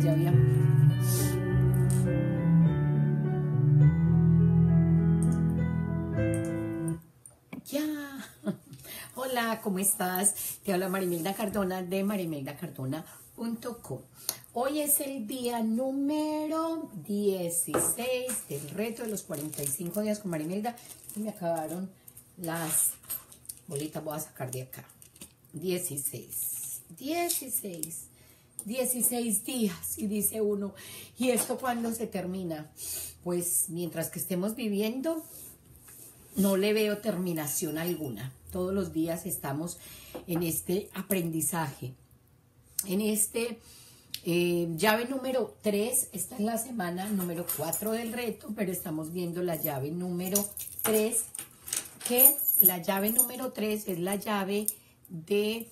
ya había... Ya. Hola, ¿cómo estás? Te habla Marimelda Cardona de marimeldacardona.com. Hoy es el día número 16 del reto de los 45 días con Marimelda. Y me acabaron las bolitas, voy a sacar de acá. 16 días, y dice uno, ¿y esto cuándo se termina? Pues mientras que estemos viviendo, no le veo terminación alguna. Todos los días estamos en este aprendizaje, en este llave número 3. Esta es la semana número 4 del reto, pero estamos viendo la llave número 3, que la llave número 3 es la llave de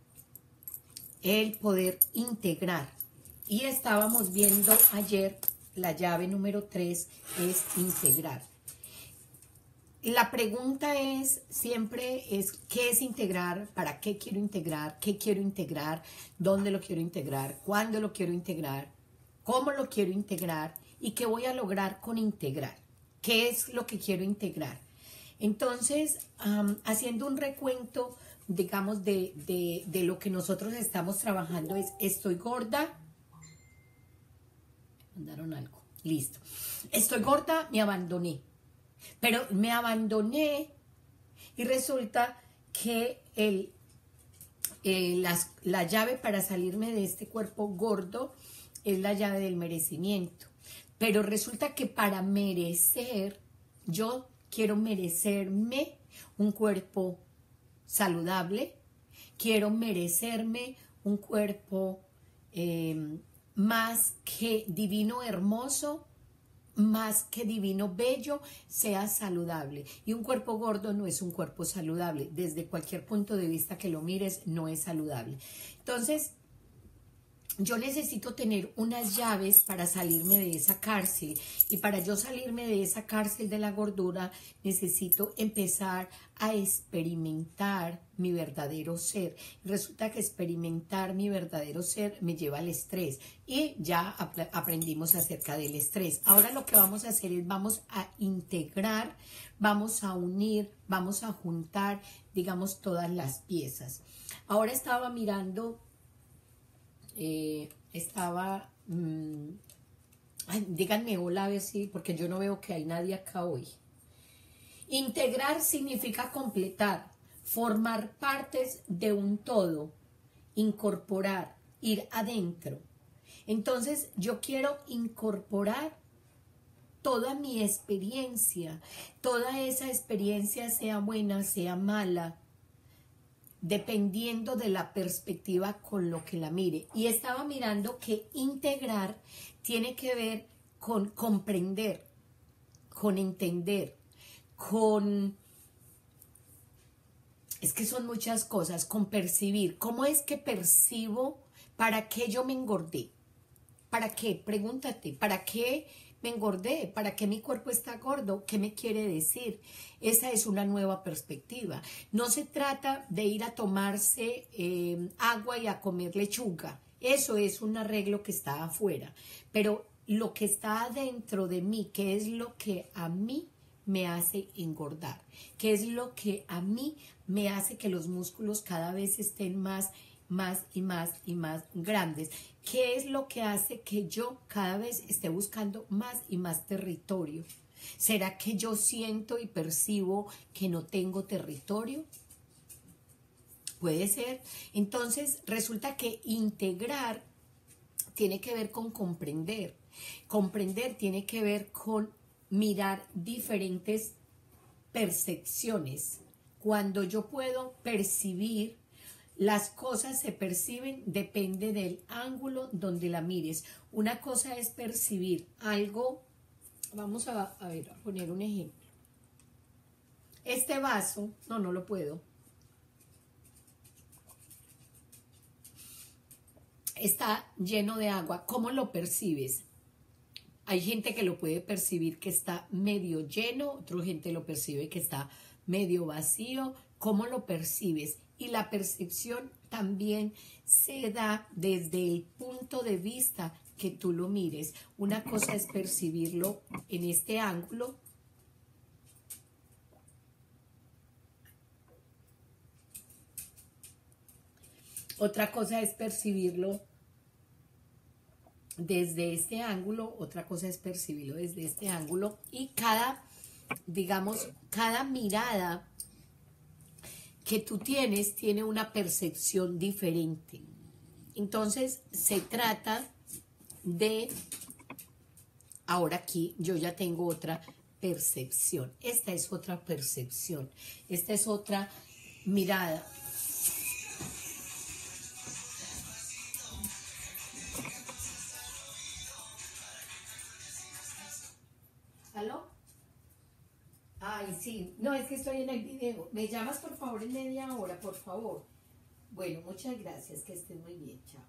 el poder integrar. Y estábamos viendo ayer, la llave número 3 es integrar. La pregunta es, siempre es, ¿qué es integrar? ¿Para qué quiero integrar? ¿Qué quiero integrar? ¿Dónde lo quiero integrar? ¿Cuándo lo quiero integrar? ¿Cómo lo quiero integrar? ¿Y qué voy a lograr con integrar? ¿Qué es lo que quiero integrar? Entonces, haciendo un recuento, digamos, de lo que nosotros estamos trabajando es, estoy gorda. Me mandaron algo. Listo. Estoy gorda, me abandoné. Pero me abandoné y resulta que la llave para salirme de este cuerpo gordo es la llave del merecimiento. Pero resulta que para merecer, yo quiero merecerme un cuerpo saludable, quiero merecerme un cuerpo más que divino, hermoso, más que divino, bello, sea saludable. Y un cuerpo gordo no es un cuerpo saludable. Desde cualquier punto de vista que lo mires, no es saludable. Entonces, yo necesito tener unas llaves para salirme de esa cárcel. Y para yo salirme de esa cárcel de la gordura, necesito empezar a experimentar mi verdadero ser. Resulta que experimentar mi verdadero ser me lleva al estrés. Y ya aprendimos acerca del estrés. Ahora lo que vamos a hacer es, vamos a integrar, vamos a unir, vamos a juntar, digamos, todas las piezas. Ahora estaba mirando... díganme hola a ver si, porque yo no veo que hay nadie acá hoy. Integrar significa completar, formar partes de un todo, incorporar, ir adentro. Entonces yo quiero incorporar toda mi experiencia, toda esa experiencia, sea buena, sea mala, dependiendo de la perspectiva con lo que la mire. Y estaba mirando que integrar tiene que ver con comprender, con entender, con... Es que son muchas cosas, con percibir. ¿Cómo es que percibo? ¿Para qué yo me engordé? ¿Para qué? Pregúntate, ¿para qué me engordé? ¿Para qué mi cuerpo está gordo? ¿Qué me quiere decir? Esa es una nueva perspectiva. No se trata de ir a tomarse agua y a comer lechuga. Eso es un arreglo que está afuera. Pero lo que está adentro de mí, ¿qué es lo que a mí me hace engordar? ¿Qué es lo que a mí me hace que los músculos cada vez estén más y más grandes? ¿Qué es lo que hace que yo cada vez esté buscando más y más territorio? ¿Será que yo siento y percibo que no tengo territorio? Puede ser. Entonces resulta que integrar tiene que ver con comprender. Comprender tiene que ver con mirar diferentes percepciones. Cuando yo puedo percibir, las cosas se perciben, depende del ángulo donde la mires. Una cosa es percibir algo, vamos a ver, a poner un ejemplo. Este vaso, no lo puedo. Está lleno de agua, ¿cómo lo percibes? Hay gente que lo puede percibir que está medio lleno, otra gente lo percibe que está medio vacío. ¿Cómo lo percibes? y la percepción también se da desde el punto de vista que tú lo mires. Una cosa es percibirlo en este ángulo. Otra cosa es percibirlo desde este ángulo, otra cosa es percibirlo desde este ángulo, y cada, digamos, cada mirada que tú tienes tiene una percepción diferente. Entonces se trata de, ahora aquí yo ya tengo otra percepción, esta es otra percepción, esta es otra mirada. ¿Aló? Ay, sí, no, es que estoy en el video. ¿Me llamas por favor en media hora, por favor? Bueno, muchas gracias, que estés muy bien, chao.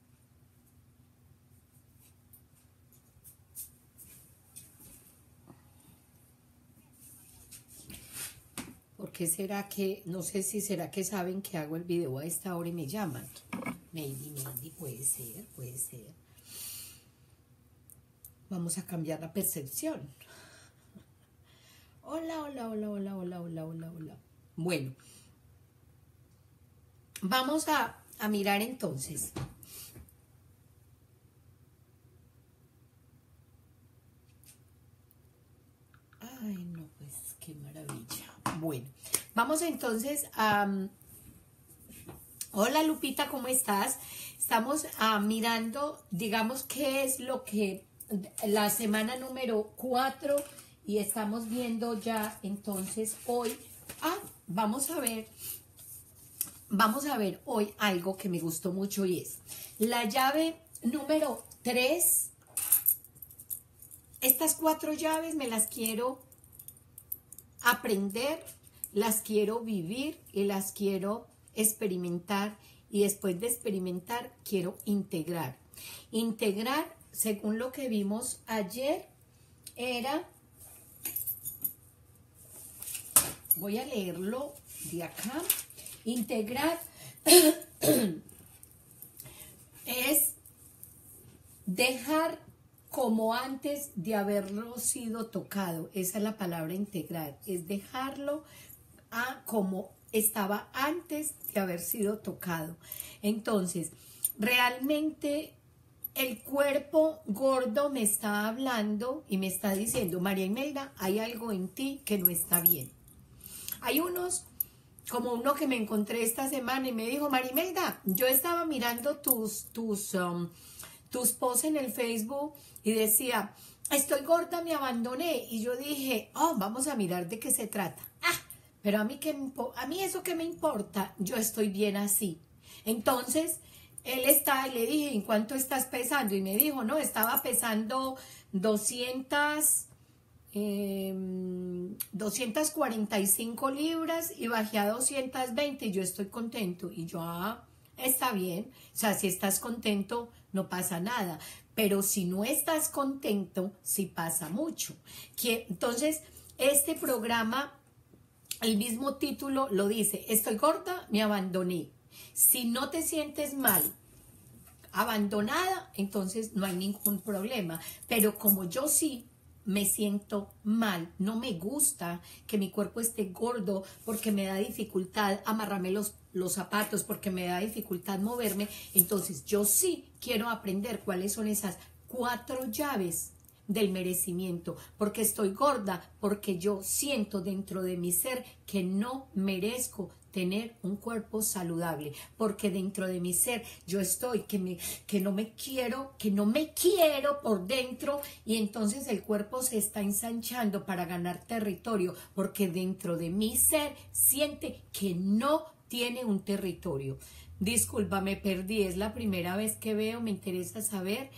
¿Por qué será que, no sé si será que saben que hago el video a esta hora y me llaman? Maybe, puede ser, puede ser. Vamos a cambiar la percepción. Hola, hola, hola, hola, hola, hola, hola, hola. Bueno, vamos a mirar entonces. Ay, no, pues qué maravilla. Bueno, vamos entonces a... Hola Lupita, ¿cómo estás? Estamos mirando, digamos, qué es lo que... La semana número 4 y estamos viendo ya entonces hoy... vamos a ver hoy algo que me gustó mucho y es la llave número 3. Estas 4 llaves me las quiero aprender, las quiero vivir y las quiero experimentar, y después de experimentar quiero integrar. Integrar, según lo que vimos ayer, era, voy a leerlo de acá, integrar es dejar como antes de haberlo sido tocado. Esa es la palabra integrar, es dejarlo como estaba antes de haber sido tocado. Entonces, realmente el cuerpo gordo me está hablando y me está diciendo: María Imelda, hay algo en ti que no está bien. Hay unos, como uno que me encontré esta semana y me dijo: María Imelda, yo estaba mirando tus posts en el Facebook y decía: estoy gorda, me abandoné. Y yo dije: vamos a mirar de qué se trata. Pero a mí eso que me importa, yo estoy bien así. Entonces, él y le dije: ¿en cuánto estás pesando? Y me dijo: no, estaba pesando 245 libras y bajé a 220 y yo estoy contento. Y yo, está bien. O sea, si estás contento, no pasa nada. Pero si no estás contento, sí pasa mucho. Entonces, este programa, el mismo título lo dice: estoy gorda, me abandoné. Si no te sientes mal, abandonada, entonces no hay ningún problema. Pero como yo sí me siento mal, no me gusta que mi cuerpo esté gordo porque me da dificultad amarrarme los zapatos, porque me da dificultad moverme, entonces yo sí quiero aprender cuáles son esas 4 llaves del merecimiento, porque estoy gorda, porque yo siento dentro de mi ser que no merezco tener un cuerpo saludable, porque dentro de mi ser yo estoy que no me quiero por dentro, y entonces el cuerpo se está ensanchando para ganar territorio, porque dentro de mi ser siente que no tiene un territorio. Disculpa, me perdí, es la primera vez que veo, me interesa saber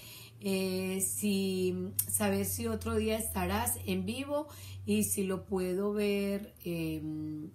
saber si otro día estarás en vivo y si lo puedo ver en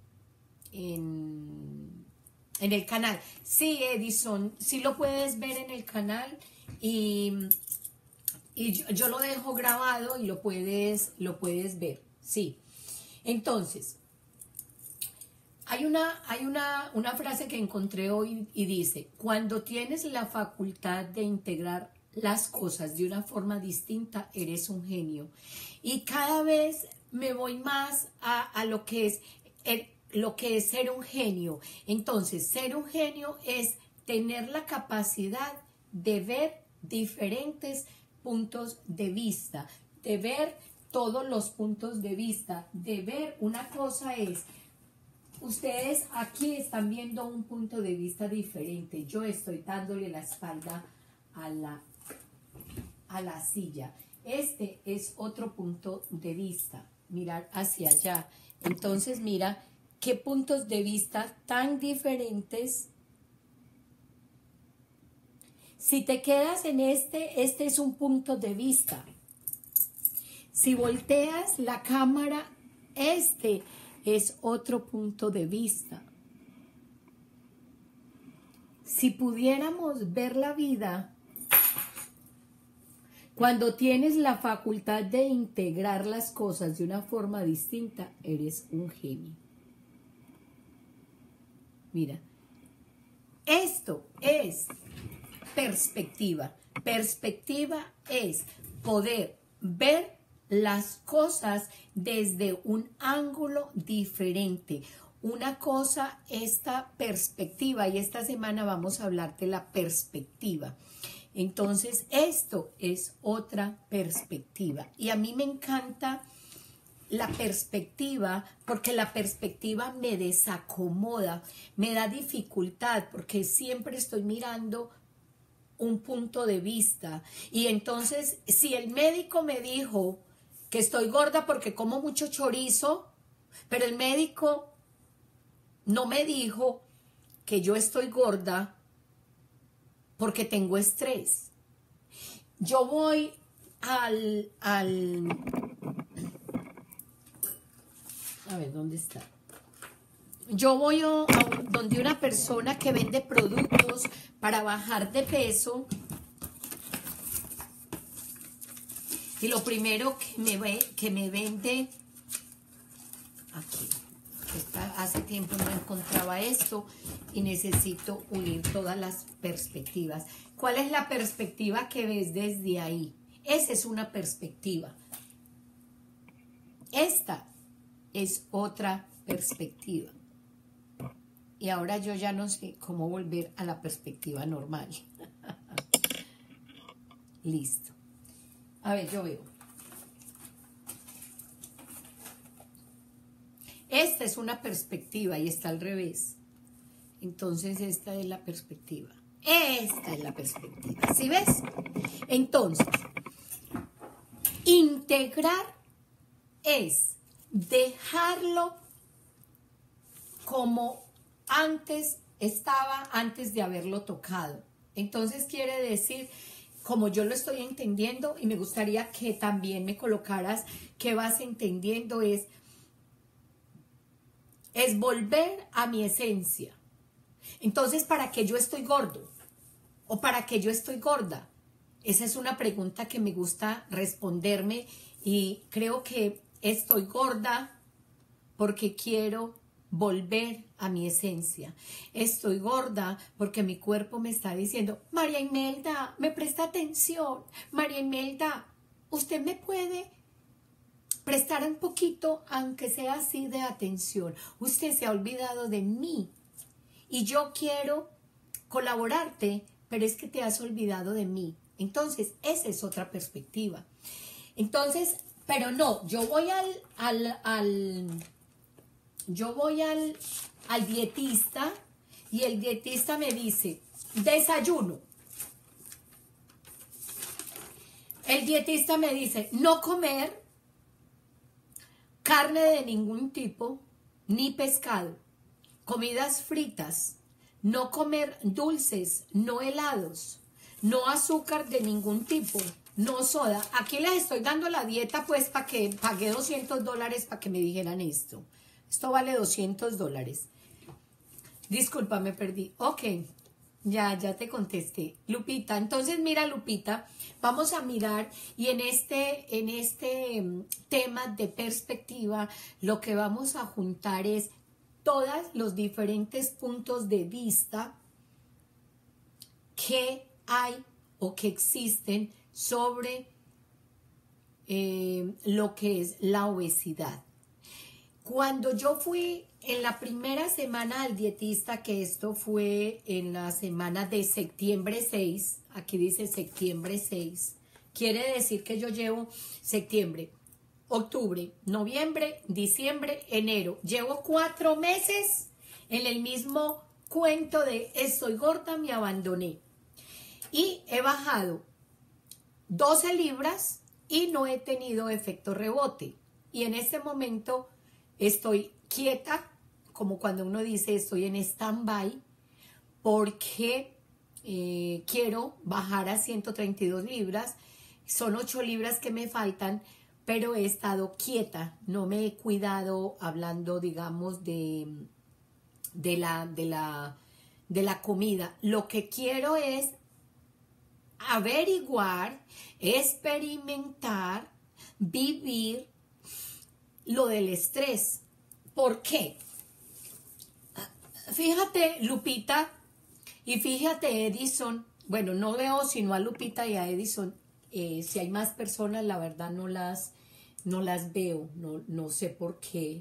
el canal. Sí, Edison, sí lo puedes ver en el canal y yo lo dejo grabado y lo puedes ver. Sí. Entonces, Una frase que encontré hoy y dice, cuando tienes la facultad de integrar las cosas de una forma distinta, eres un genio. Y cada vez me voy más a lo que es ser un genio. Entonces, ser un genio es tener la capacidad de ver diferentes puntos de vista, de ver todos los puntos de vista, de ver una cosa es, ustedes aquí están viendo un punto de vista diferente, yo estoy dándole la espalda a la silla, este es otro punto de vista, mirar hacia allá, entonces mira qué puntos de vista tan diferentes. Si te quedas en este es un punto de vista. Si volteas la cámara, este es otro punto de vista. Si pudiéramos ver la vida, cuando tienes la facultad de integrar las cosas de una forma distinta, eres un genio. Mira, esto es perspectiva. Perspectiva es poder ver las cosas desde un ángulo diferente. Una cosa, esta perspectiva, y esta semana vamos a hablar de la perspectiva. Entonces, esto es otra perspectiva. Y a mí me encanta la perspectiva, porque la perspectiva me desacomoda, me da dificultad, porque siempre estoy mirando un punto de vista. Y entonces, si el médico me dijo que estoy gorda porque como mucho chorizo, pero el médico no me dijo que yo estoy gorda porque tengo estrés. Yo voy a ver, ¿dónde está? Yo voy donde una persona que vende productos para bajar de peso y lo primero que me vende, aquí, hace tiempo no encontraba esto y necesito unir todas las perspectivas. ¿Cuál es la perspectiva que ves desde ahí? Esa es una perspectiva. Esta es otra perspectiva. Y ahora yo ya no sé cómo volver a la perspectiva normal. Listo. A ver, yo veo. Esta es una perspectiva y está al revés. Entonces esta es la perspectiva. Esta es la perspectiva. ¿Sí ves? Entonces, integrar es dejarlo como antes estaba, antes de haberlo tocado. Entonces quiere decir, como yo lo estoy entendiendo, y me gustaría que también me colocaras qué vas entendiendo, es volver a mi esencia. Entonces, ¿para qué yo estoy gordo? ¿O para qué yo estoy gorda? Esa es una pregunta que me gusta responderme y creo que estoy gorda porque quiero volver a mi esencia. Estoy gorda porque mi cuerpo me está diciendo, María Imelda, me presta atención. María Imelda, usted me puede prestar un poquito, aunque sea así, de atención. Usted se ha olvidado de mí y yo quiero colaborarte, pero es que te has olvidado de mí. Entonces, esa es otra perspectiva. Entonces, pero no, yo voy al dietista y el dietista me dice, desayuno. El dietista me dice, no comer carne de ningún tipo, ni pescado, comidas fritas, no comer dulces, no helados, no azúcar de ningún tipo, no soda. Aquí les estoy dando la dieta pues para que pagué $200 para que me dijeran esto. Esto vale $200. Disculpa, me perdí. Ok, ya te contesté. Lupita, entonces mira Lupita, vamos a mirar y en este tema de perspectiva lo que vamos a juntar es todos los diferentes puntos de vista que hay o que existen sobre lo que es la obesidad. Cuando yo fui en la primera semana al dietista, que esto fue en la semana de septiembre 6, aquí dice septiembre 6, quiere decir que yo llevo septiembre, octubre, noviembre, diciembre, enero. Llevo 4 meses en el mismo cuento de estoy gorda, me abandoné. Y he bajado 12 libras y no he tenido efecto rebote. Y en este momento estoy quieta, como cuando uno dice estoy en stand-by, porque quiero bajar a 132 libras. Son 8 libras que me faltan, pero he estado quieta, no me he cuidado hablando, digamos, de la comida. Lo que quiero es averiguar, experimentar, vivir lo del estrés. ¿Por qué? Fíjate, Lupita, y fíjate, Edison. Bueno, no veo sino a Lupita y a Edison. Si hay más personas, la verdad no las veo, no sé por qué.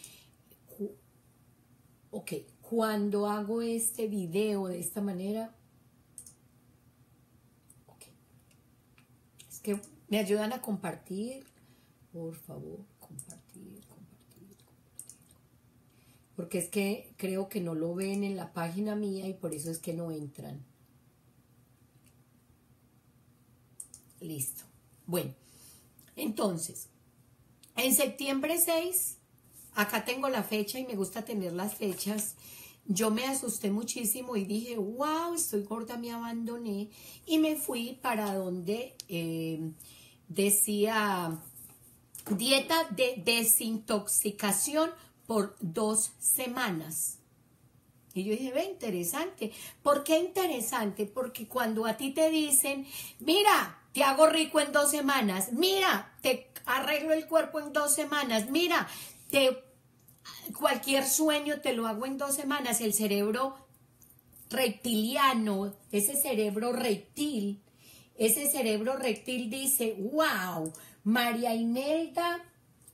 Ok, cuando hago este video de esta manera, okay, es que me ayudan a compartir, por favor, compartir, porque es que creo que no lo ven en la página mía y por eso es que no entran. Listo. Bueno, entonces, en septiembre 6, acá tengo la fecha y me gusta tener las fechas. Yo me asusté muchísimo y dije, wow, estoy gorda, me abandoné. Y me fui para donde decía dieta de desintoxicación por 2 semanas. Y yo dije, ve, interesante. ¿Por qué interesante? Porque cuando a ti te dicen, mira, te hago rico en 2 semanas, mira, te arreglo el cuerpo en 2 semanas, mira, cualquier sueño te lo hago en 2 semanas, el cerebro reptiliano, ese cerebro reptil dice, wow, María Imelda,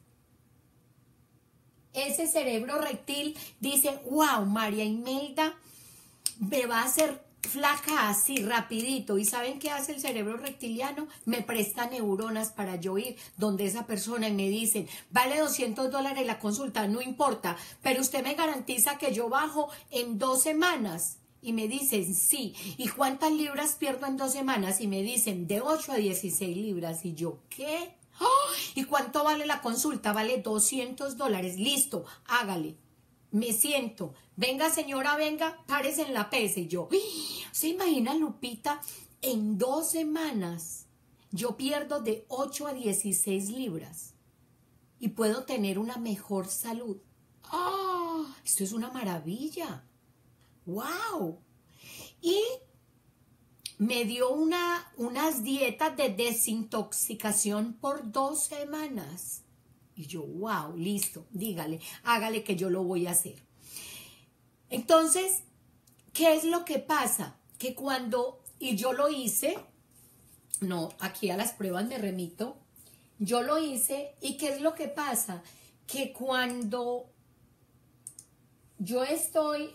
ese cerebro reptil dice, wow, María Imelda me va a hacer flaca así, rapidito. ¿Y saben qué hace el cerebro reptiliano? Me presta neuronas para yo ir donde esa persona y me dicen, vale $200 la consulta, no importa, pero usted me garantiza que yo bajo en 2 semanas. Y me dicen, sí. ¿Y cuántas libras pierdo en 2 semanas? Y me dicen, de 8 a 16 libras. Y yo, ¿qué? ¡Oh! ¿Y cuánto vale la consulta? Vale $200. Listo, hágale. Me siento. Venga, señora, venga, párese en la pesa. Y yo, ¿se imagina, Lupita? En 2 semanas yo pierdo de 8 a 16 libras. Y puedo tener una mejor salud. ¡Ah! Esto es una maravilla. ¡Wow! Y me dio unas dietas de desintoxicación por 2 semanas. Y yo, wow, listo, dígale, hágale que yo lo voy a hacer. Entonces, ¿qué es lo que pasa? Que cuando, y yo lo hice, no, aquí a las pruebas me remito, yo lo hice, ¿y qué es lo que pasa? Que cuando yo estoy...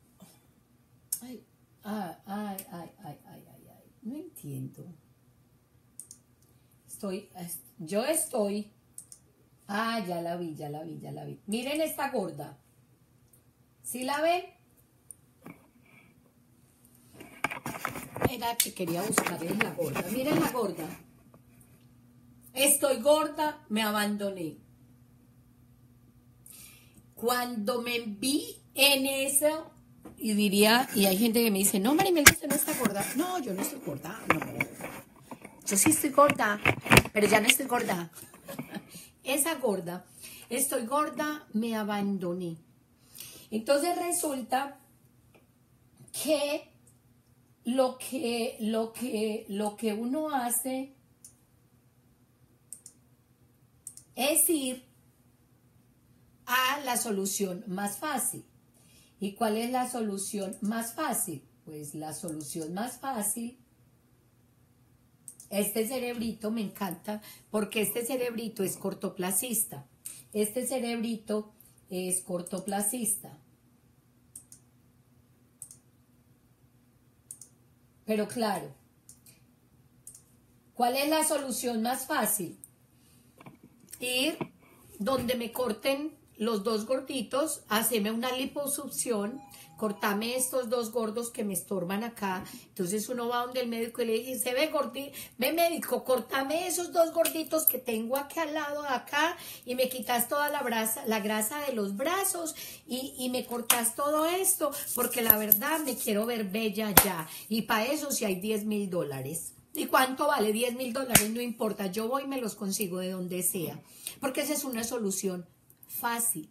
no entiendo. Yo estoy... ya la vi. Miren esta gorda. ¿Sí la ven? Era que quería buscarles la gorda. Miren la gorda. Estoy gorda, me abandoné. Cuando me vi en eso, y diría, y hay gente que me dice, no, Marimelda, usted no está gorda. No, yo no estoy gorda, no. Yo sí estoy gorda, pero ya no estoy gorda. Esa gorda, estoy gorda, me abandoné. Entonces resulta que lo que uno hace es ir a la solución más fácil. ¿Y cuál es la solución más fácil? Pues la solución más fácil, este cerebrito me encanta porque este cerebrito es cortoplacista. Este cerebrito es cortoplacista. Pero claro, ¿cuál es la solución más fácil? Ir donde me corten los dos gorditos, hacerme una liposucción, cortarme estos dos gordos que me estorban acá. Entonces uno va donde el médico y le dice, ve gordito, ve médico, cortame esos dos gorditos que tengo aquí al lado de acá y me quitas toda la grasa de los brazos y me cortas todo esto porque la verdad me quiero ver bella ya. Y para eso sí hay $10,000. ¿Y cuánto vale? $10,000, no importa, yo voy y me los consigo de donde sea, porque esa es una solución fácil.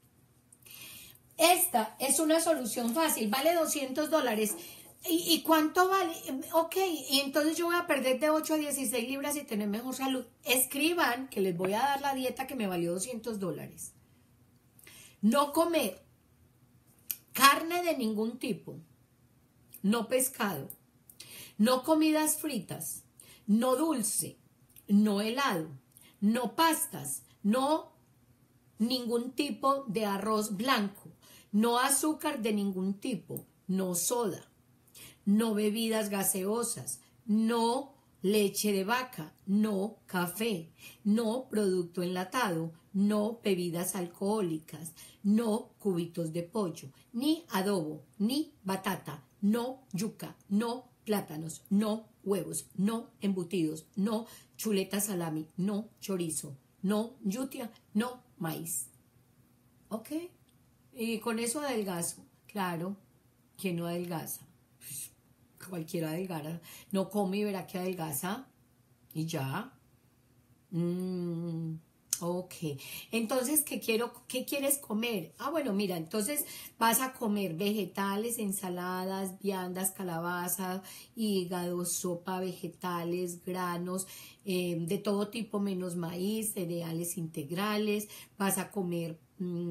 Esta es una solución fácil, vale $200. ¿Y cuánto vale? Ok, y entonces yo voy a perder de 8 a 16 libras y tener mejor salud. Escriban que les voy a dar la dieta que me valió $200. No comer carne de ningún tipo, no pescado, no comidas fritas, no dulce, no helado, no pastas, no ningún tipo de arroz blanco, no azúcar de ningún tipo, no soda, no bebidas gaseosas, no leche de vaca, no café, no producto enlatado, no bebidas alcohólicas, no cubitos de pollo, ni adobo, ni batata, no yuca, no plátanos, no huevos, no embutidos, no chuleta salami, no chorizo, no yutia, no maíz. ¿Ok? Y con eso adelgazo. Claro, ¿quién no adelgaza? Pues, cualquiera adelgaza. No come y verá que adelgaza. Y ya. Ok. Entonces, ¿qué quieres comer? Ah, bueno, mira, entonces vas a comer vegetales, ensaladas, viandas, calabaza, hígado, sopa, vegetales, granos, de todo tipo menos maíz, cereales integrales. Vas a comer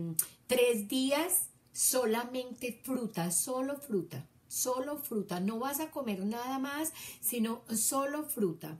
3 días solamente fruta, solo fruta, solo fruta. No vas a comer nada más, sino solo fruta.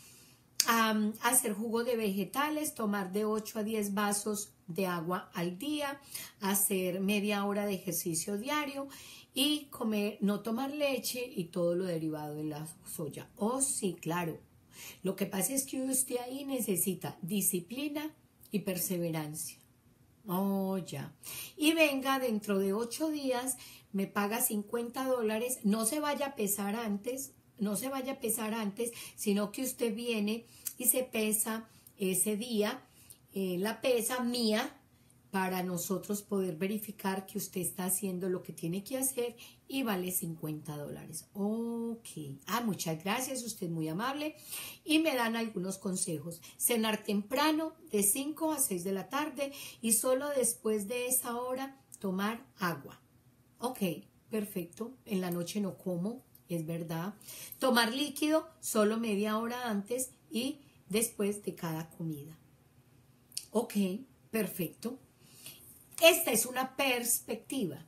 Hacer jugo de vegetales, tomar de 8 a 10 vasos de agua al día, hacer media hora de ejercicio diario y comer, no tomar leche y todo lo derivado de la soya. Oh, sí, claro. Lo que pasa es que usted ahí necesita disciplina y perseverancia. Oh, ya. Y venga, dentro de 8 días me paga $50. No se vaya a pesar antes. No se vaya a pesar antes, sino que usted viene y se pesa ese día, la pesa mía, para nosotros poder verificar que usted está haciendo lo que tiene que hacer y vale $50. Ok. Muchas gracias, usted es muy amable. Y me dan algunos consejos. Cenar temprano, de 5 a 6 de la tarde, y solo después de esa hora tomar agua. Ok, perfecto. En la noche no como. Es verdad. Tomar líquido solo media hora antes y después de cada comida. Ok, perfecto. Esta es una perspectiva.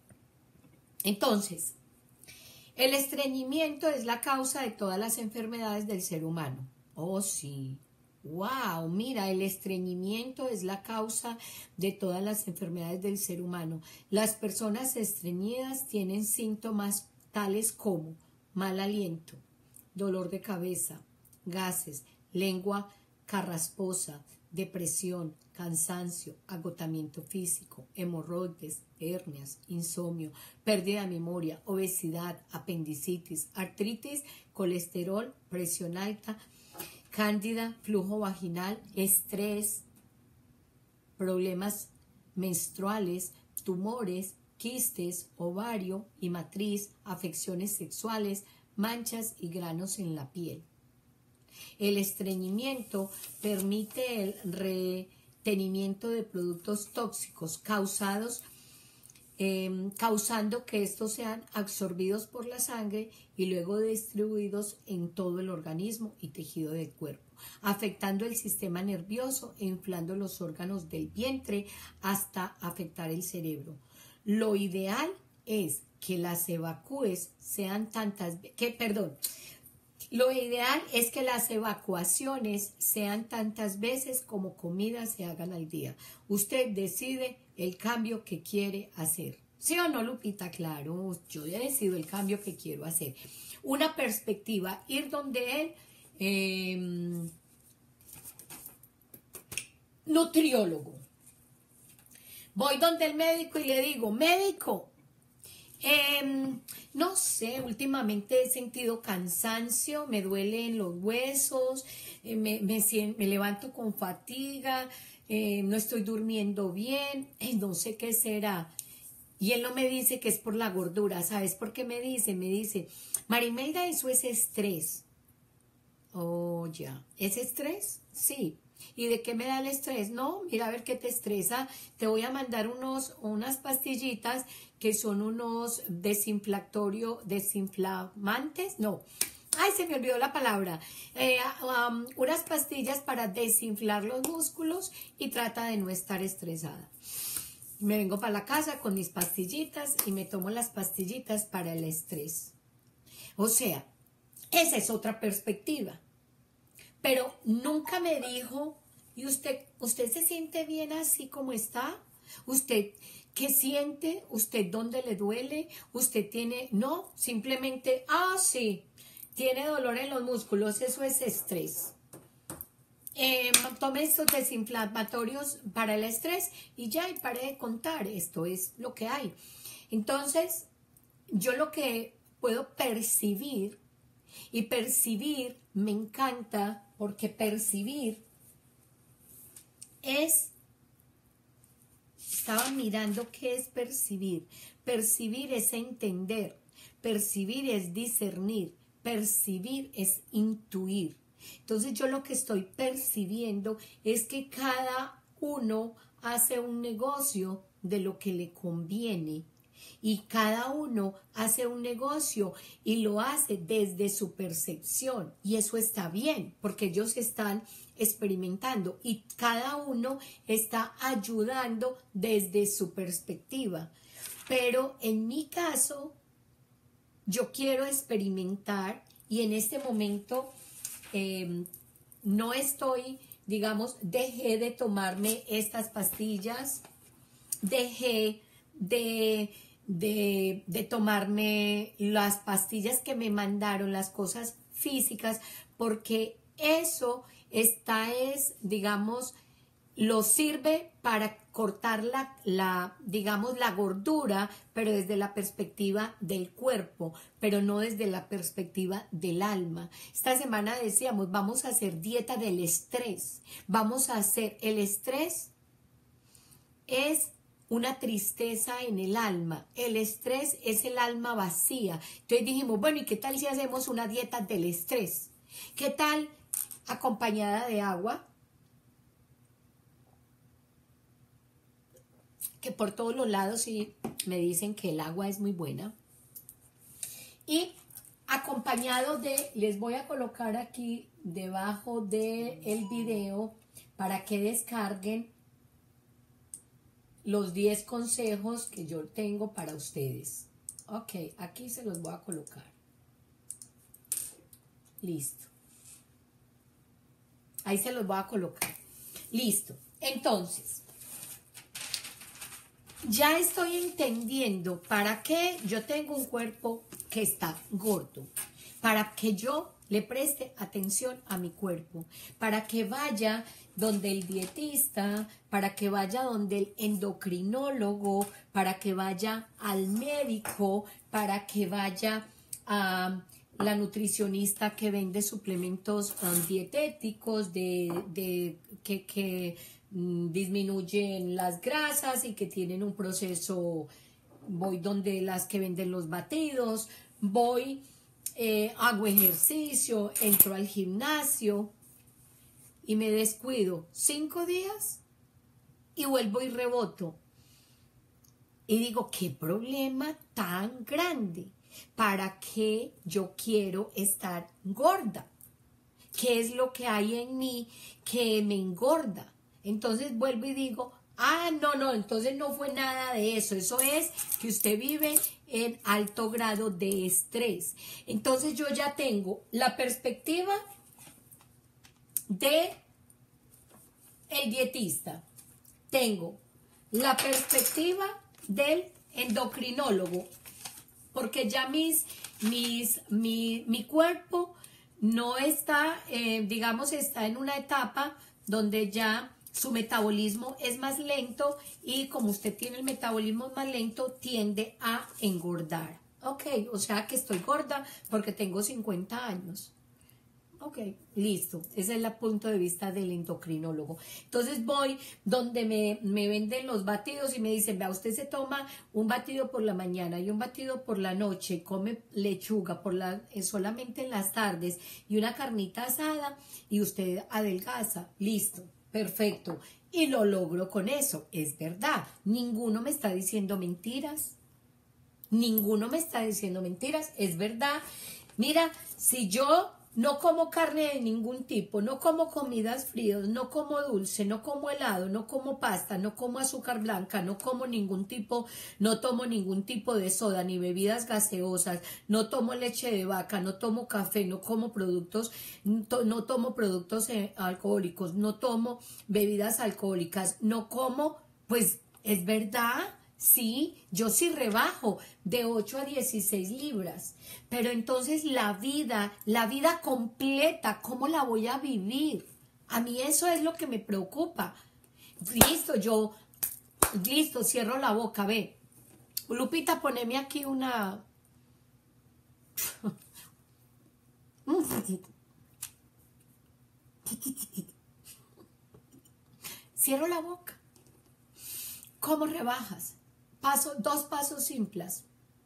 Entonces, el estreñimiento es la causa de todas las enfermedades del ser humano. Oh, sí. Wow, mira, el estreñimiento es la causa de todas las enfermedades del ser humano. Las personas estreñidas tienen síntomas tales como mal aliento, dolor de cabeza, gases, lengua carrasposa, depresión, cansancio, agotamiento físico, hemorroides, hernias, insomnio, pérdida de memoria, obesidad, apendicitis, artritis, colesterol, presión alta, cándida, flujo vaginal, estrés, problemas menstruales, tumores, quistes, ovario y matriz, afecciones sexuales, manchas y granos en la piel. El estreñimiento permite el retenimiento de productos tóxicos causados causando que estos sean absorbidos por la sangre y luego distribuidos en todo el organismo y tejido del cuerpo, afectando el sistema nervioso e inflando los órganos del vientre hasta afectar el cerebro. Lo ideal es que las evacúes sean lo ideal es que las evacuaciones sean tantas veces como comidas se hagan al día. Usted decide el cambio que quiere hacer. ¿Sí o no, Lupita? Claro, yo ya decido el cambio que quiero hacer. Una perspectiva, ir donde él, nutriólogo. Voy donde el médico y le digo, médico, no sé, últimamente he sentido cansancio, me duelen los huesos, me levanto con fatiga, no estoy durmiendo bien, no sé qué será. Y él no me dice que es por la gordura, ¿sabes por qué me dice? Me dice, Marimelda, eso es estrés. Oh, ya. ¿Es estrés? Sí. ¿Y de qué me da el estrés? No, mira a ver qué te estresa. Te voy a mandar unas pastillitas que son unos desinflamantes. No. Ay, se me olvidó la palabra. Unas pastillas para desinflar los músculos y trata de no estar estresada. Me vengo para la casa con mis pastillitas y me tomo las pastillitas para el estrés. O sea, esa es otra perspectiva. Pero nunca me dijo, ¿y usted se siente bien así como está? ¿Usted qué siente? ¿Usted dónde le duele? ¿Usted tiene...? No, simplemente, sí, tiene dolor en los músculos, eso es estrés. Tome estos desinflamatorios para el estrés y ya, y pare de contar, esto es lo que hay. Entonces, yo lo que puedo percibir, y percibir me encanta, porque percibir estaba mirando qué es percibir. Percibir es entender, percibir es discernir, percibir es intuir. Entonces yo lo que estoy percibiendo es que cada uno hace un negocio de lo que le conviene y cada uno hace un negocio y lo hace desde su percepción y eso está bien porque ellos están experimentando y cada uno está ayudando desde su perspectiva. Pero en mi caso yo quiero experimentar y en este momento no estoy, digamos, dejé de tomarme estas pastillas, dejé de tomarme las pastillas que me mandaron, las cosas físicas, porque eso digamos, lo sirve para cortar digamos, la gordura, pero desde la perspectiva del cuerpo, pero no desde la perspectiva del alma. Esta semana decíamos, vamos a hacer dieta del estrés. El estrés es una tristeza en el alma. El estrés es el alma vacía. Entonces dijimos, bueno, ¿y qué tal si hacemos una dieta del estrés? ¿Qué tal acompañada de agua? Que por todos los lados sí me dicen que el agua es muy buena. Y acompañado les voy a colocar aquí debajo del video para que descarguen los 10 consejos que yo tengo para ustedes. Ok, aquí se los voy a colocar. Listo. Ahí se los voy a colocar. Listo. Entonces, ya estoy entendiendo para qué yo tengo un cuerpo que está gordo. Para que yo le preste atención a mi cuerpo. Para que vaya donde el dietista, para que vaya donde el endocrinólogo, para que vaya al médico, para que vaya a la nutricionista que vende suplementos dietéticos que disminuyen las grasas y que tienen un proceso. Voy donde las que venden los batidos, hago ejercicio, entro al gimnasio y me descuido 5 días y vuelvo y reboto. y digo, qué problema tan grande. ¿Para qué yo quiero estar gorda? ¿Qué es lo que hay en mí que me engorda? Entonces vuelvo y digo, no, entonces no fue nada de eso. Eso es que usted vive en alto grado de estrés. Entonces yo ya tengo la perspectiva de el dietista. Tengo la perspectiva del endocrinólogo, porque ya mi cuerpo no está, digamos, está en una etapa donde ya su metabolismo es más lento y como usted tiene el metabolismo más lento, tiende a engordar. Ok, o sea que estoy gorda porque tengo 50 años. Ok, listo. Ese es el punto de vista del endocrinólogo. Entonces voy donde me venden los batidos y me dicen, vea, usted se toma un batido por la mañana y un batido por la noche, come lechuga solamente en las tardes y una carnita asada y usted adelgaza. Listo, perfecto. Y lo logro con eso. Es verdad. Ninguno me está diciendo mentiras. Ninguno me está diciendo mentiras. Es verdad. Mira, si yo no como carne de ningún tipo, no como comidas frías, no como dulce, no como helado, no como pasta, no como azúcar blanca, no como ningún tipo, no tomo ningún tipo de soda ni bebidas gaseosas, no tomo leche de vaca, no tomo café, no como productos, no tomo productos alcohólicos, no tomo bebidas alcohólicas, no como, pues es verdad. Sí, yo sí rebajo de 8 a 16 libras, pero entonces la vida completa, ¿cómo la voy a vivir? A mí eso es lo que me preocupa. Listo, cierro la boca, ve. Lupita, poneme aquí una... Cierro la boca. ¿Cómo rebajas? Dos pasos simples.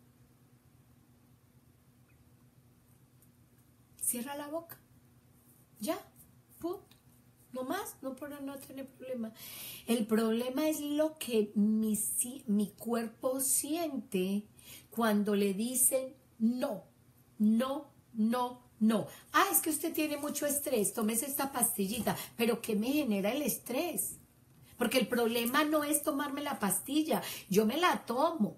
Cierra la boca. Ya, punto. No más, no tener problema. El problema es lo que mi cuerpo siente cuando le dicen no, no, no, no. Es que usted tiene mucho estrés, tómese esta pastillita. ¿Pero qué me genera el estrés? Porque el problema no es tomarme la pastilla, yo me la tomo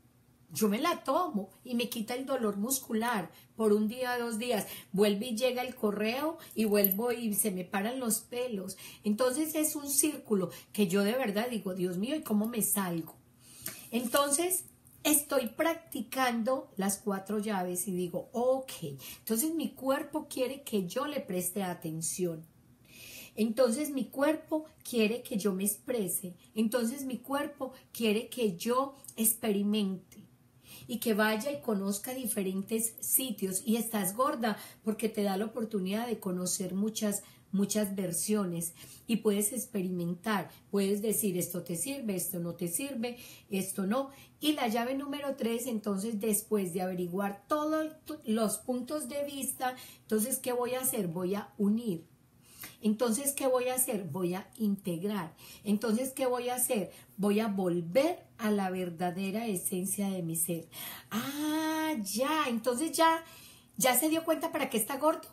y me quita el dolor muscular por un día, 2 días, vuelve y llega el correo y vuelvo y se me paran los pelos. Entonces es un círculo que yo de verdad digo, Dios mío, ¿y cómo me salgo? Entonces estoy practicando las 4 llaves y digo, ok, entonces mi cuerpo quiere que yo le preste atención. Entonces mi cuerpo quiere que yo me exprese, entonces mi cuerpo quiere que yo experimente y que vaya y conozca diferentes sitios. Y estás gorda porque te da la oportunidad de conocer muchas versiones y puedes experimentar, puedes decir esto te sirve, esto no te sirve, esto no. Y la llave número 3, entonces después de averiguar todos los puntos de vista, entonces ¿qué voy a hacer? Voy a unir. Entonces, ¿qué voy a hacer? Voy a integrar. Entonces, ¿qué voy a hacer? Voy a volver a la verdadera esencia de mi ser. Ya. Entonces, ya se dio cuenta para qué está gordo.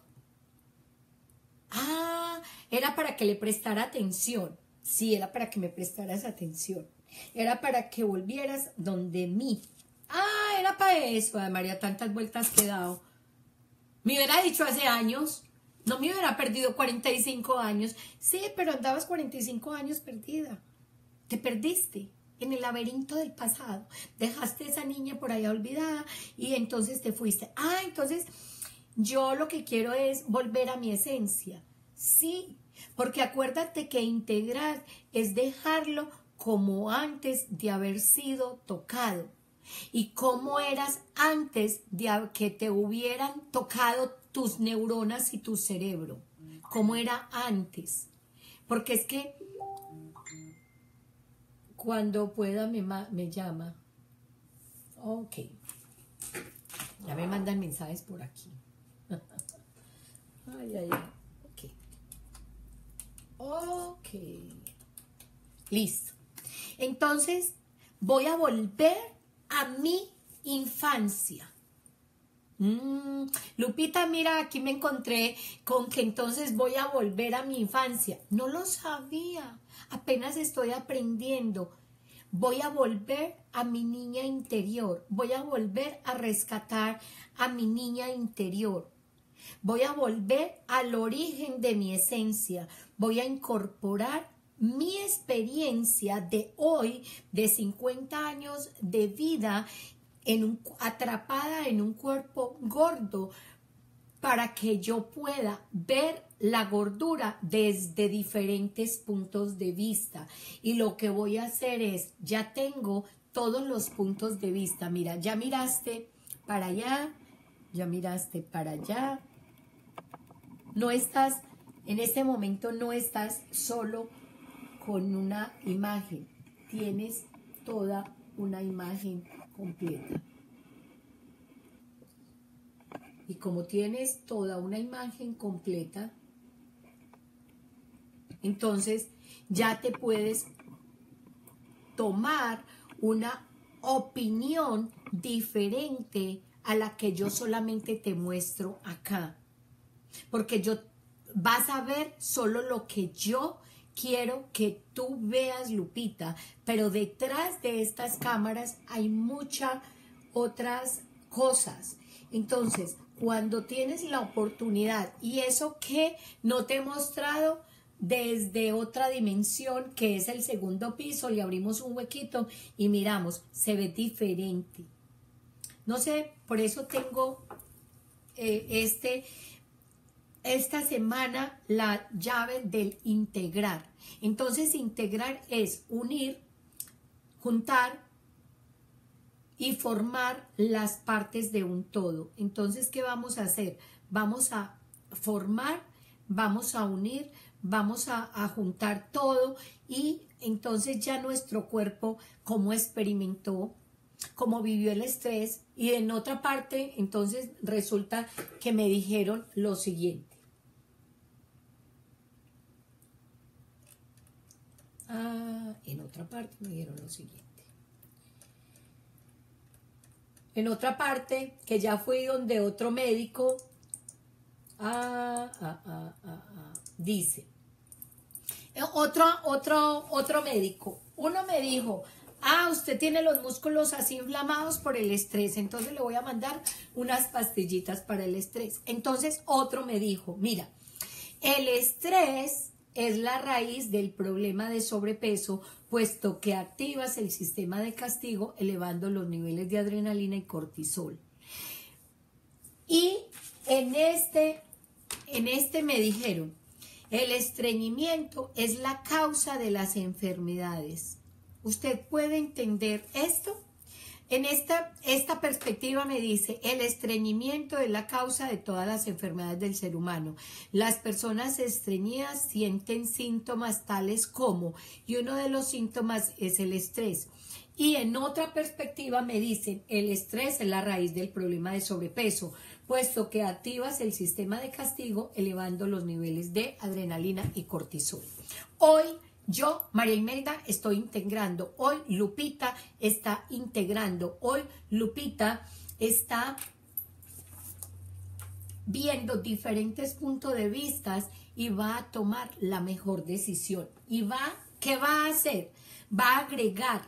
Era para que le prestara atención. Sí, era para que me prestaras atención. Era para que volvieras donde mí. Era para eso. Ay, María, tantas vueltas que he dado. Me hubiera dicho hace años. No me hubiera perdido 45 años. Sí, pero andabas 45 años perdida. Te perdiste en el laberinto del pasado. Dejaste a esa niña por allá olvidada y entonces te fuiste. Entonces yo lo que quiero es volver a mi esencia. Sí, porque acuérdate que integrar es dejarlo como antes de haber sido tocado. Y cómo eras antes de que te hubieran tocado tus neuronas y tu cerebro. Cómo era antes. Porque es que cuando pueda me llama. Ok. Ya me mandan mensajes por aquí. Ay. Ok. Listo. Entonces, voy a volver a mi infancia. Lupita, mira, aquí me encontré con que entonces voy a volver a mi infancia. No lo sabía, apenas estoy aprendiendo. Voy a volver a mi niña interior, voy a volver a rescatar a mi niña interior. Voy a volver al origen de mi esencia, voy a incorporar mi experiencia de hoy, de 50 años de vida, atrapada en un cuerpo gordo, para que yo pueda ver la gordura desde diferentes puntos de vista. Y lo que voy a hacer es, ya tengo todos los puntos de vista. Mira, ya miraste para allá, ya miraste para allá. No estás, en este momento no estás solo con una imagen, tienes toda una imagen completa. Y como tienes toda una imagen completa, entonces ya te puedes tomar una opinión diferente a la que yo solamente te muestro acá. Porque vas a ver solo lo que yo quiero que tú veas, Lupita, pero detrás de estas cámaras hay muchas otras cosas. Entonces, cuando tienes la oportunidad y eso que no te he mostrado desde otra dimensión, que es el segundo piso, le abrimos un huequito y miramos, se ve diferente. No sé, por eso tengo esta semana la llave del integrar. Entonces, integrar es unir, juntar y formar las partes de un todo. Entonces, ¿qué vamos a hacer? Vamos a formar, vamos a unir, vamos a juntar todo y entonces ya nuestro cuerpo, como experimentó, como vivió el estrés, y en otra parte, entonces resulta que me dijeron lo siguiente. En otra parte me dijeron lo siguiente. En otra parte, que ya fui donde otro médico, dice, otro médico, uno me dijo, usted tiene los músculos así inflamados por el estrés, entonces le voy a mandar unas pastillitas para el estrés. Entonces otro me dijo, mira, el estrés es la raíz del problema de sobrepeso, puesto que activas el sistema de castigo elevando los niveles de adrenalina y cortisol. Y en este me dijeron, el estreñimiento es la causa de las enfermedades. ¿Usted puede entender esto? En esta perspectiva me dice, el estreñimiento es la causa de todas las enfermedades del ser humano. Las personas estreñidas sienten síntomas tales como, y uno de los síntomas es el estrés. Y en otra perspectiva me dicen, el estrés es la raíz del problema de sobrepeso, puesto que activas el sistema de castigo elevando los niveles de adrenalina y cortisol. Hoy yo, María Imelda, estoy integrando. Hoy Lupita está integrando. Hoy Lupita está viendo diferentes puntos de vista y va a tomar la mejor decisión. ¿Y qué va a hacer? Va a agregar,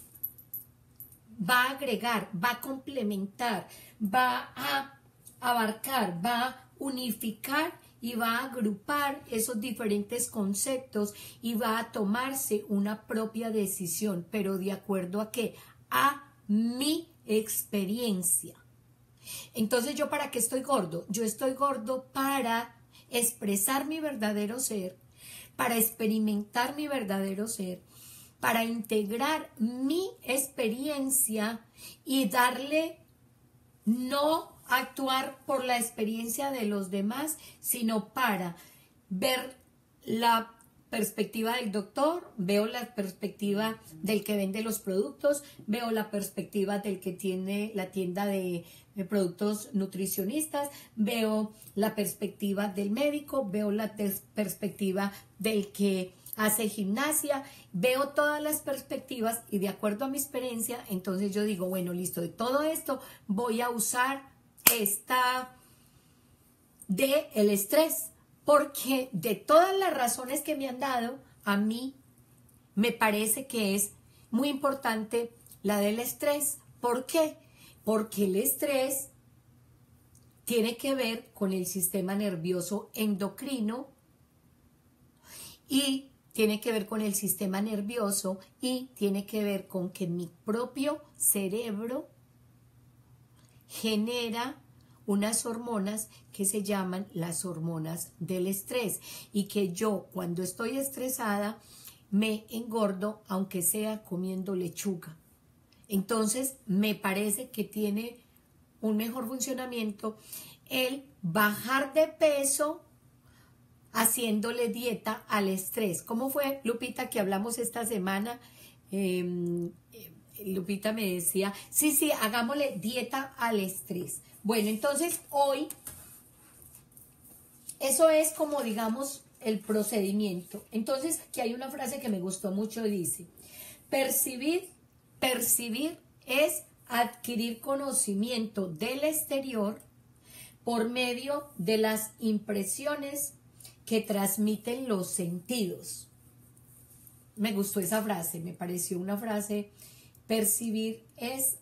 va a complementar, va a abarcar, va a unificar y va a agrupar esos diferentes conceptos y va a tomarse una propia decisión, pero de acuerdo a qué? A mi experiencia. Entonces, ¿yo para qué estoy gordo? Yo estoy gordo para expresar mi verdadero ser, para experimentar mi verdadero ser, para integrar mi experiencia y darle no actuar por la experiencia de los demás, sino para ver la perspectiva del doctor, veo la perspectiva del que vende los productos, veo la perspectiva del que tiene la tienda de productos nutricionistas, veo la perspectiva del médico, veo la perspectiva del que hace gimnasia, veo todas las perspectivas y de acuerdo a mi experiencia, entonces yo digo, bueno, listo, de todo esto voy a usar esta de el estrés, porque de todas las razones que me han dado, a mí me parece que es muy importante la del estrés. ¿Por qué? Porque el estrés tiene que ver con el sistema nervioso endocrino y tiene que ver con el sistema nervioso y tiene que ver con que mi propio cerebro genera unas hormonas que se llaman las hormonas del estrés y que yo cuando estoy estresada me engordo aunque sea comiendo lechuga. Entonces me parece que tiene un mejor funcionamiento el bajar de peso haciéndole dieta al estrés. ¿Cómo fue, Lupita, que hablamos esta semana? Lupita me decía, sí, hagámosle dieta al estrés. Bueno, entonces hoy, eso es como, digamos, el procedimiento. Entonces, aquí hay una frase que me gustó mucho, dice, percibir es adquirir conocimiento del exterior por medio de las impresiones que transmiten los sentidos. Me gustó esa frase, me pareció una frase. Percibir es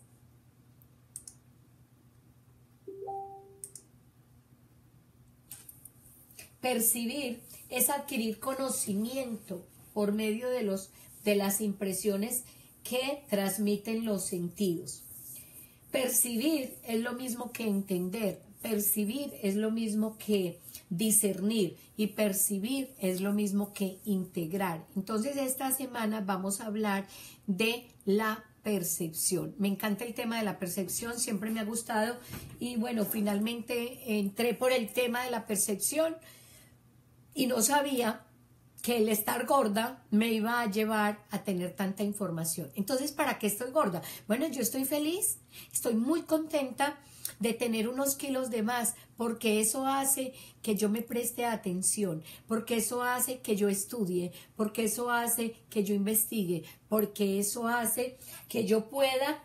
adquirir conocimiento por medio de las impresiones que transmiten los sentidos. Percibir es lo mismo que entender, percibir es lo mismo que discernir y percibir es lo mismo que integrar. Entonces esta semana vamos a hablar de la percepción. Me encanta el tema de la percepción, siempre me ha gustado y bueno, finalmente entré por el tema de la percepción y no sabía que el estar gorda me iba a llevar a tener tanta información. Entonces, ¿para qué estoy gorda? Bueno, yo estoy feliz, estoy muy contenta de tener unos kilos de más, porque eso hace que yo me preste atención, porque eso hace que yo estudie, porque eso hace que yo investigue, porque eso hace que yo pueda.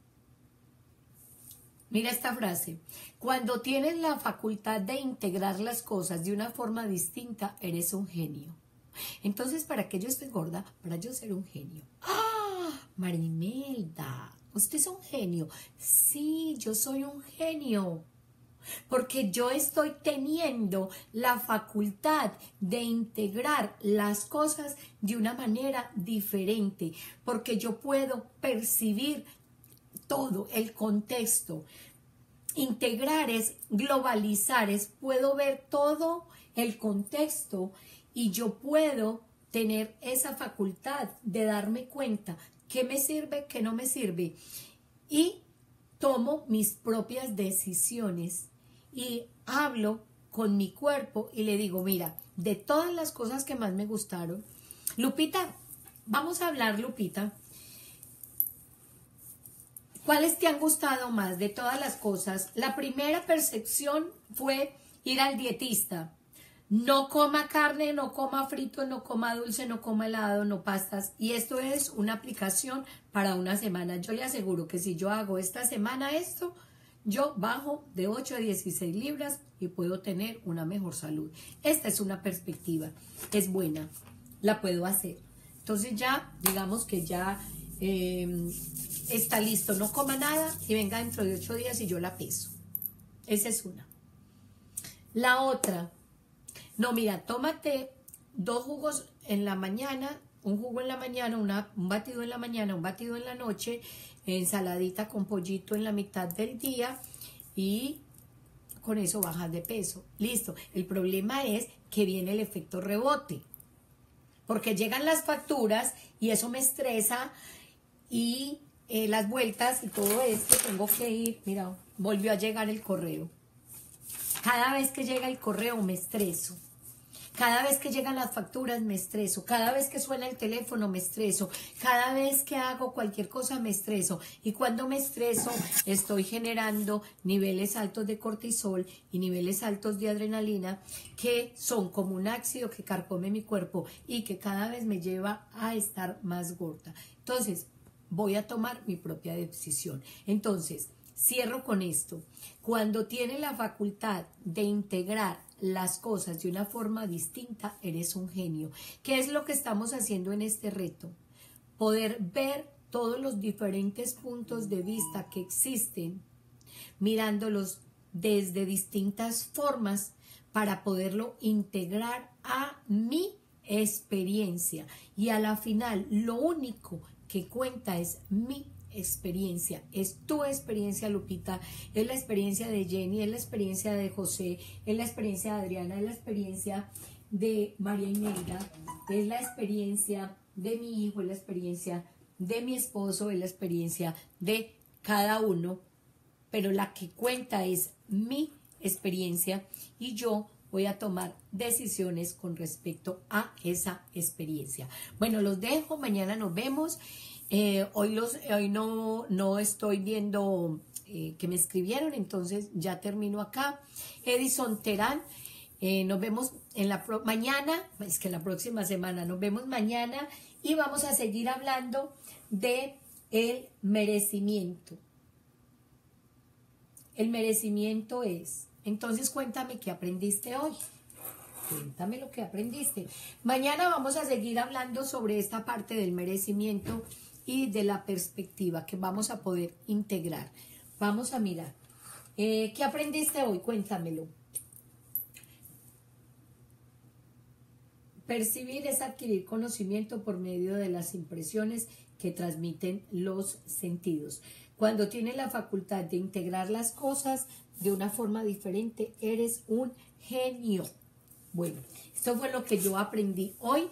Mira esta frase, cuando tienes la facultad de integrar las cosas de una forma distinta, eres un genio. Entonces, ¿para qué yo estoy gorda? Para yo ser un genio. ¡Ah! Marimelda, ¿usted es un genio? Sí, yo soy un genio. Porque yo estoy teniendo la facultad de integrar las cosas de una manera diferente. Porque yo puedo percibir todo el contexto. Integrar es globalizar, es puedo ver todo el contexto y yo puedo tener esa facultad de darme cuenta qué me sirve, qué no me sirve. Y tomo mis propias decisiones y hablo con mi cuerpo y le digo, mira, de todas las cosas que más me gustaron, Lupita, vamos a hablar, Lupita, ¿cuáles te han gustado más de todas las cosas? La primera percepción fue ir al dietista. No coma carne, no coma frito, no coma dulce, no coma helado, no pastas. Y esto es una aplicación para una semana. Yo le aseguro que si yo hago esta semana esto, yo bajo de 8 a 16 libras y puedo tener una mejor salud. Esta es una perspectiva, es buena, la puedo hacer. Entonces ya, digamos que ya está listo, no coma nada y venga dentro de 8 días y yo la peso. Esa es una. La otra, no, mira, tómate 2 jugos en la mañana, un jugo en la mañana, un batido en la mañana, un batido en la noche, ensaladita con pollito en la mitad del día y con eso bajas de peso. Listo. El problema es que viene el efecto rebote, porque llegan las facturas y eso me estresa y las vueltas y todo esto, tengo que ir, mira, volvió a llegar el correo. Cada vez que llega el correo me estreso. Cada vez que llegan las facturas me estreso, cada vez que suena el teléfono me estreso, cada vez que hago cualquier cosa me estreso. Y cuando me estreso estoy generando niveles altos de cortisol y niveles altos de adrenalina que son como un ácido que carcome mi cuerpo y que cada vez me lleva a estar más gorda. Entonces, voy a tomar mi propia decisión. Entonces, cierro con esto. Cuando tienes la facultad de integrar las cosas de una forma distinta, eres un genio. ¿Qué es lo que estamos haciendo en este reto? Poder ver todos los diferentes puntos de vista que existen, mirándolos desde distintas formas para poderlo integrar a mi experiencia. Y a la final, lo único que cuenta es mi experiencia, es tu experiencia, Lupita, es la experiencia de Jenny, es la experiencia de José, es la experiencia de Adriana, es la experiencia de María Imelda, es la experiencia de mi hijo, es la experiencia de mi esposo, es la experiencia de cada uno, pero la que cuenta es mi experiencia y yo voy a tomar decisiones con respecto a esa experiencia. Bueno, los dejo, mañana nos vemos. Hoy no estoy viendo que me escribieron, entonces ya termino acá. Edison Terán, nos vemos en mañana, es que la próxima semana, nos vemos mañana y vamos a seguir hablando de el merecimiento. El merecimiento es, entonces cuéntame qué aprendiste hoy. Cuéntame lo que aprendiste. Mañana vamos a seguir hablando sobre esta parte del merecimiento y de la perspectiva que vamos a poder integrar. Vamos a mirar. ¿Qué aprendiste hoy? Cuéntamelo. Percibir es adquirir conocimiento por medio de las impresiones que transmiten los sentidos. Cuando tienes la facultad de integrar las cosas de una forma diferente, eres un genio. Bueno, esto fue lo que yo aprendí hoy.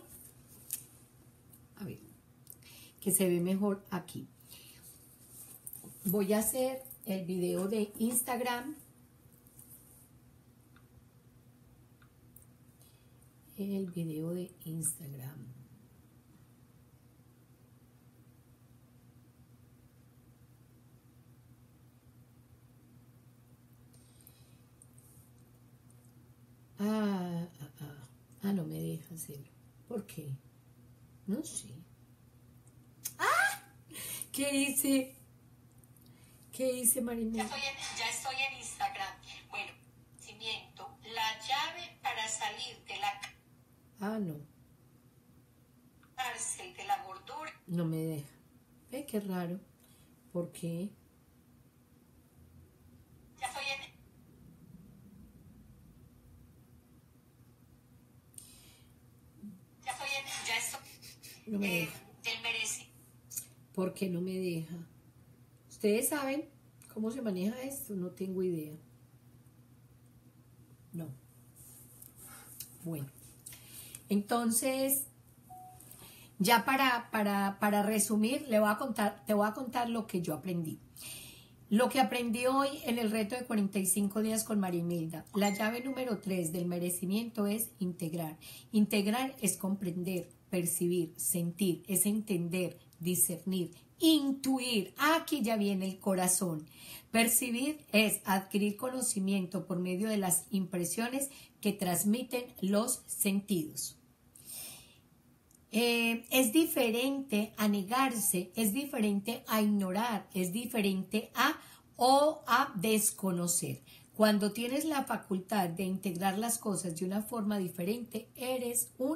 A ver, que se ve mejor aquí. Voy a hacer el video de Instagram. El video de Instagram. No me deja hacerlo. ¿Por qué? No sé. ¿Qué hice? ¿Qué hice, Marinela? Ya estoy en Instagram. Bueno, conocimiento, la llave para salir de la No. cárcel de la gordura. No me deja. Qué raro. ¿Por qué? Ya estoy en... No me deja. Del merecimiento. ¿Por qué no me deja? ¿Ustedes saben cómo se maneja esto? No tengo idea. No. Bueno. Entonces, ya para resumir, te voy a contar lo que yo aprendí. Lo que aprendí hoy en el reto de 45 días con María Imelda. La llave número 3 del merecimiento es integrar. Integrar es comprender, percibir, sentir, es entender, discernir, intuir. Aquí ya viene el corazón. Percibir es adquirir conocimiento por medio de las impresiones que transmiten los sentidos. Es diferente a negarse, es diferente a ignorar, es diferente a desconocer. Cuando tienes la facultad de integrar las cosas de una forma diferente, eres un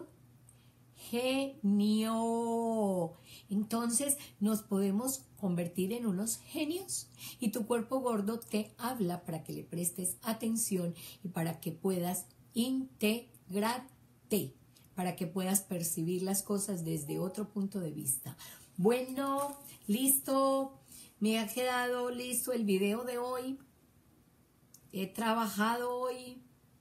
genio. Entonces nos podemos convertir en unos genios y tu cuerpo gordo te habla para que le prestes atención y para que puedas integrarte, para que puedas percibir las cosas desde otro punto de vista. Bueno, listo, me ha quedado listo el video de hoy. He trabajado hoy.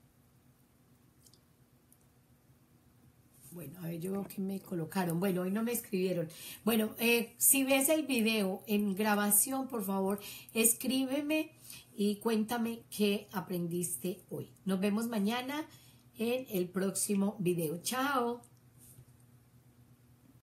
Bueno, a ver, yo veo que me colocaron. Bueno, hoy no me escribieron. Bueno, si ves el video en grabación, por favor, escríbeme y cuéntame qué aprendiste hoy. Nos vemos mañana. en el próximo video. Chao.